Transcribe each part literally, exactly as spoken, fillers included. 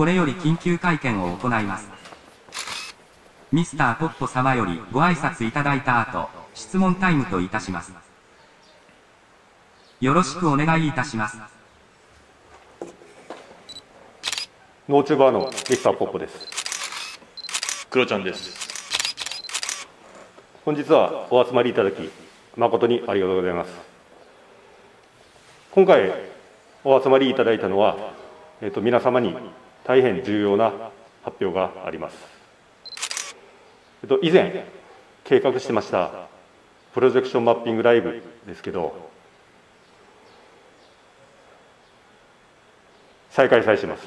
これより緊急会見を行います。ミスターポッポ様よりご挨拶いただいた後、質問タイムといたします。よろしくお願いいたします。 ノーチューバーのミスターポッポです。 クロちゃんです。 本日はお集まりいただき誠にありがとうございます。今回お集まりいただいたのは、えっと、皆様に大変重要な発表があります。えっと、以前計画してましたプロジェクションマッピングライブですけど、再開催します。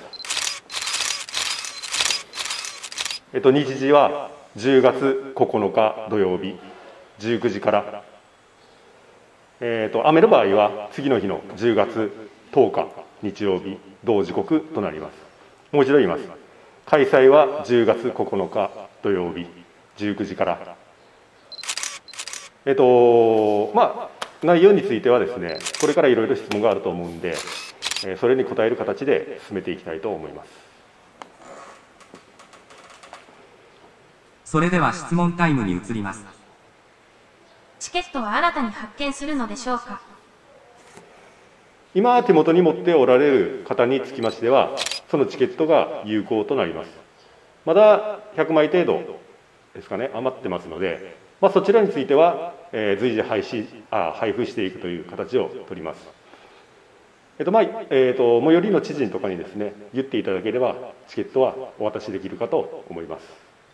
えっと、日時はじゅうがつここのか土曜日じゅうくじから、えっと、雨の場合は次の日のじゅうがつとおか日曜日同時刻となります。もう一度言います。開催はじゅうがつここのか土曜日じゅうくじから。えっとまあ内容についてはですね、これからいろいろ質問があると思うんで、それに答える形で進めていきたいと思います。 それでは質問タイムに移ります。 チケットは新たに発券するのでしょうか。 今手元に持っておられる方につきましては、そのチケットが有効となります。まだひゃくまい程度ですかね、余ってますので、まあ、そちらについては、えー、随時配信あ配布していくという形を取ります。えっとまあえー、と最寄りの知人とかにですね、言っていただければチケットはお渡しできるかと思います。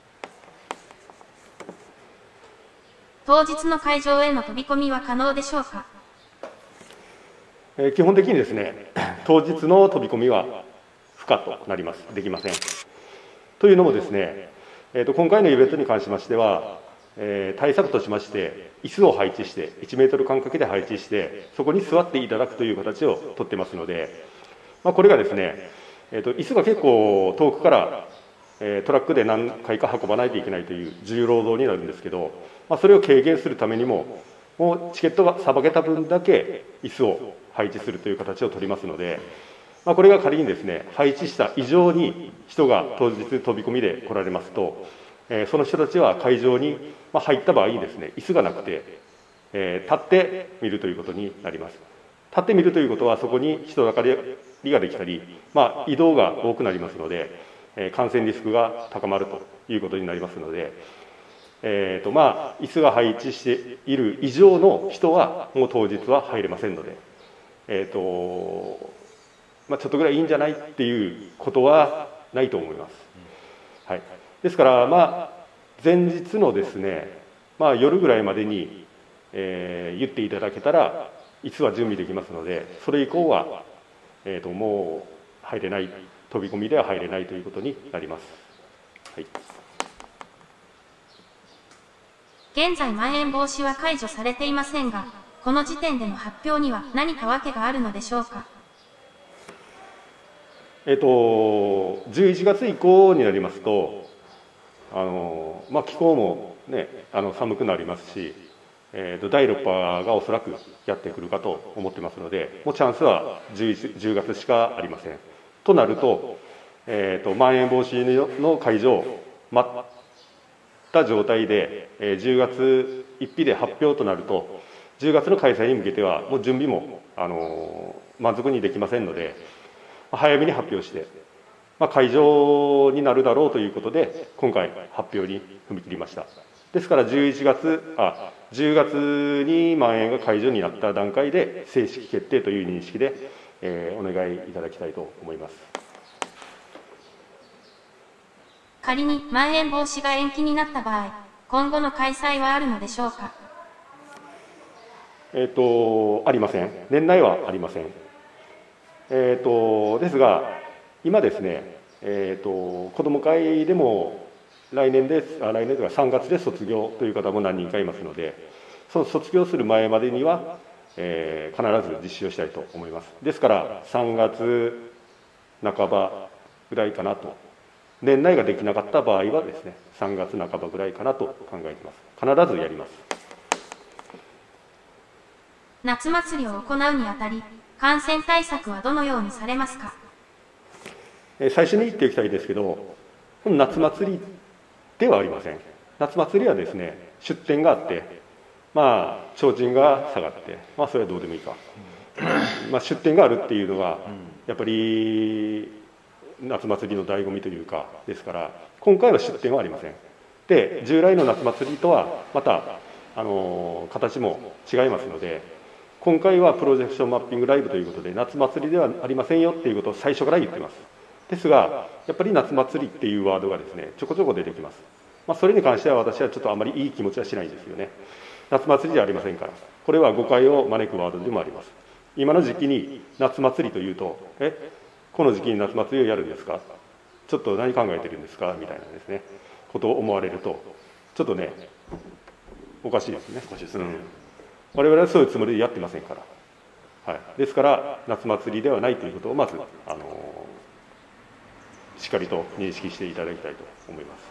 当日の会場への飛び込みは可能でしょうか。 えー、基本的にですね、当日の飛び込みは不可となります。できません。というのもですね、えー、と今回のイベントに関しましては、えー、対策としまして椅子を配置していちメートル間隔で配置してそこに座っていただくという形をとってますので、まあ、これがですね、えー、と椅子が結構遠くから、えー、トラックで何回か運ばないといけないという重労働になるんですけど、まあ、それを軽減するためにももうチケットがさばけた分だけ椅子を配置するという形を取りますので、まあ、これが仮にですね配置した以上に人が当日飛び込みで来られますと、えー、その人たちは会場に入った場合にですね、椅子がなくて、えー、立って見るということになります。立って見るということはそこに人だかりができたり、まあ、移動が多くなりますので、えー、感染リスクが高まるということになりますので、えーとまあ、椅子が配置している以上の人はもう当日は入れませんので、えーとまあ、ちょっとぐらいいいんじゃないっていうことはないと思います。はい、ですから、まあ、前日のですね、まあ、夜ぐらいまでに、えー、言っていただけたら椅子は準備できますので、それ以降は、えーともう入れない、飛び込みでは入れないということになります。はい、 現在まん延防止は解除されていませんが、この時点での発表には何か訳があるのでしょうか。 えっと、じゅういちがつ以降になりますと、あのまあ、気候も、ね、あの寒くなりますし、えー、とだいろく波がおそらくやってくるかと思ってますので、もうチャンスは 10, じゅうがつしかありません。となると、えー、とまん延防止の解除を待った状態で、えー、じゅうがつついたちで発表となると、じゅうがつの開催に向けてはもう準備も、あの満足にできませんので、早めに発表して、まあ、会場になるだろうということで今回発表に踏み切りました。ですからじゅういちがつあじゅうがつにまん延が解除になった段階で正式決定という認識で、えー、お願いいただきたいと思います。 仮にまん延防止が延期になった場合、今後の開催はあるのでしょうか。 えっとありません。年内はありません。えっとですが今ですね、えー、と子ども会でも来年であ来年ではさんがつで卒業という方も何人かいますので、その卒業する前までには、えー、必ず実施をしたいと思います。ですからさんがつなかばぐらいかなと、年内ができなかった場合はですねさんがつなかばぐらいかなと考えています。必ずやります。 夏祭りを行うにあたり、感染対策はどのようにされますか。 最初に言っておきたいですけど、この夏祭りではありません。夏祭りはですね、出店があって、まあ、提灯が下がって、まあ、それはどうでもいいか、まあ、出店があるっていうのが、やっぱり夏祭りの醍醐味というか、ですから、今回は出店はありません。で、従来の夏祭りとは、また、あの形も違いますので、今回はプロジェクションマッピングライブということで、夏祭りではありませんよっていうことを最初から言ってます。ですが、やっぱり夏祭りっていうワードがですね、ちょこちょこ出てきます。まあ、それに関しては私はちょっとあまりいい気持ちはしないんですよね。夏祭りじゃありませんから、これは誤解を招くワードでもあります。今の時期に夏祭りというと、え、この時期に夏祭りをやるんですか、ちょっと何考えてるんですかみたいなですね、ことを思われると、ちょっとね、おかしいですね。 おかしいですね。 うん、我々はそういうつもりでやってませんから。はい、ですから、夏祭りではないということをまず、あのしっかりと認識していただきたいと思います。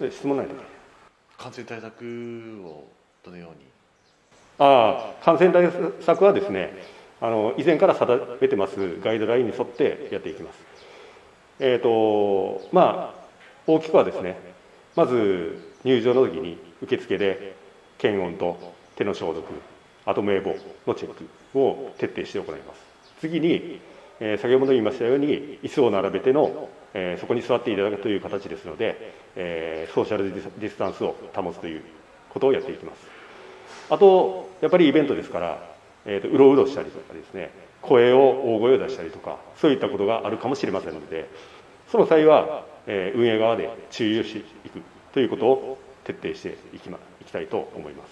で質問ないですか。 感染対策をどのように。 ああ、感染対策はですね、あの以前から定めてますガイドラインに沿ってやっていきます。えーとまあ、大きくはですね、まず入場の時に受付で検温と手の消毒、あと名簿のチェックを徹底して行います。次に、えー、先ほど言いましたように椅子を並べての、えー、そこに座っていただくという形ですので、えー、ソーシャルディスタンスを保つということをやっていきます。あとやっぱりイベントですから、えーと、うろうろしたりとかですね、声を大声を出したりとか、そういったことがあるかもしれませんので、その際は、えー、運営側で注意をしていくということを徹底していき、ま、いきたいと思います。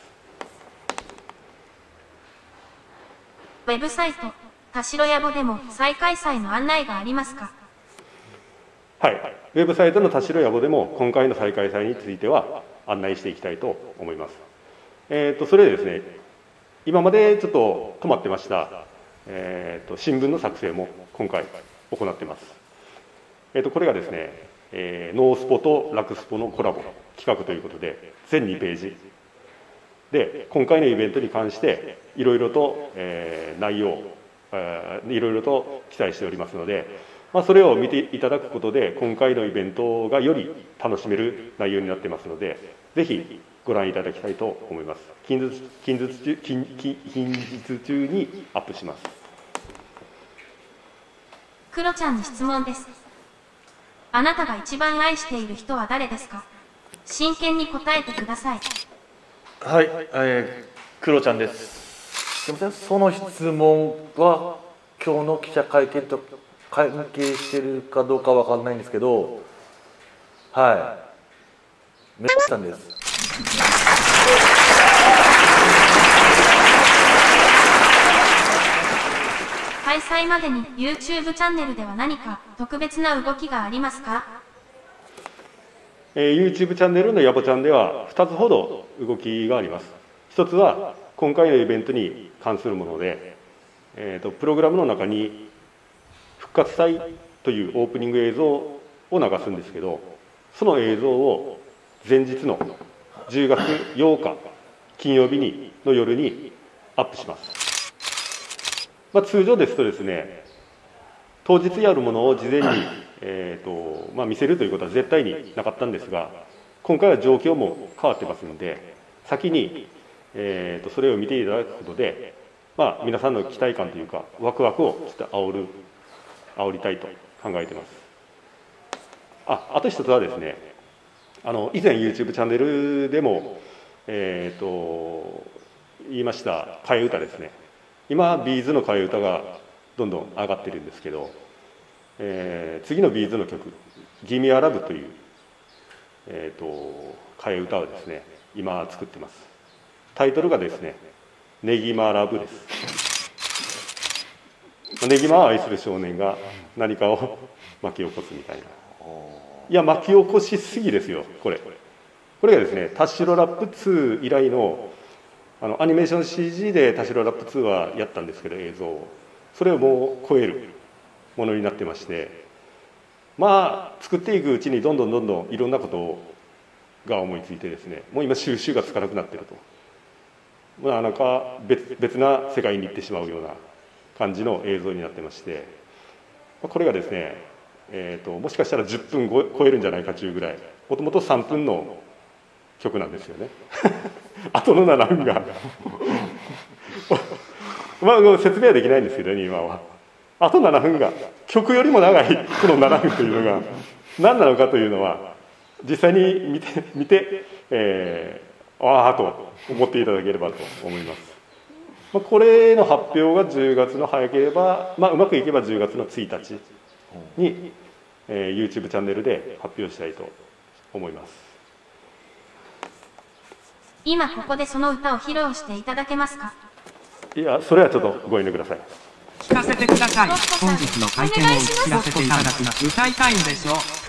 ウェブサイト田代屋簿でも再開催の案内がありますか。 はい、ウェブサイトの田代屋簿でも今回の再開催については案内していきたいと思います。えーと、それでですね、今までちょっと止まってました、えーと、新聞の作成も今回行っています。えーと、これがですね、えー、ノースポとラクスポのコラボ企画ということで全にページで、今回のイベントに関していろいろと、えー、内容、えー、いろいろと記載しておりますので、まあ、それを見ていただくことで今回のイベントがより楽しめる内容になってますので、ぜひご覧いただきたいと思います。近日、近日中、近、近日中にアップします。 クロちゃんに質問です。あなたが一番愛している人は誰ですか。真剣に答えてください。 はい、えー、クロちゃんです。すみません、その質問は今日の記者会見と関係しているかどうかわかんないんですけど、はい、めっちゃんです。 開催までに YouTube チャンネルでは何か特別な動きがありますか。 えー、YouTube チャンネルのやぼちゃんではふたつほど動きがあります。ひとつは今回のイベントに関するもので、えーと、プログラムの中に復活祭というオープニング映像を流すんですけど、その映像を前日のじゅうがつようか金曜日にの夜にアップします。まあ、通常ですとですね、当日やるものを事前に、えーとまあ、見せるということは絶対になかったんですが、今回は状況も変わってますので、先に、えーとそれを見ていただくことで、まあ、皆さんの期待感というかワクワクをちょっと煽る煽りたいと考えています。あ、あと一つはですね、あの以前 YouTube チャンネルでも、えーと言いました替え歌ですね。今ビーズの替え歌がどんどん上がってるんですけど、えー、次のビーズの曲「ギミアラブ」という、えー、と替え歌をですね今作ってます。タイトルがですね「ネギマラブ」です。ネギマを愛する少年が何かを巻き起こすみたいな。いや巻き起こしすぎですよこれ。これがですね田代ラップツー以来のあのアニメーション シージー で田代ラップツーはやったんですけど、映像をそれをもう超えるものになってまして、まあ作っていくうちにどんどんどんどんいろんなことが思いついてですね、もう今収集がつかなくなってると、まあ、なんか 別, 別な世界に行ってしまうような感じの映像になってまして、 これがですね、えー、ともしかしたらじゅっぷん超えるんじゃないかというぐらい、もともとさんぷんの曲なんですよねあとのななふんがまあ説明はできないんですけどね、今は。あとななふんが曲よりも長いこのななふんというのが何なのかというのは、実際に見て、見てえー、ああと思っていただければと思います。まあ、これの発表がじゅうがつの早ければ、まあ、うまくいけばじゅうがつのついたちに、えー、YouTube チャンネルで発表したいと思います。 今ここでその歌を披露していただけますか？ いや、それはちょっとご遠慮ください。 聞かせてください。本日の会見を知らせていただきます。歌いたいんでしょ。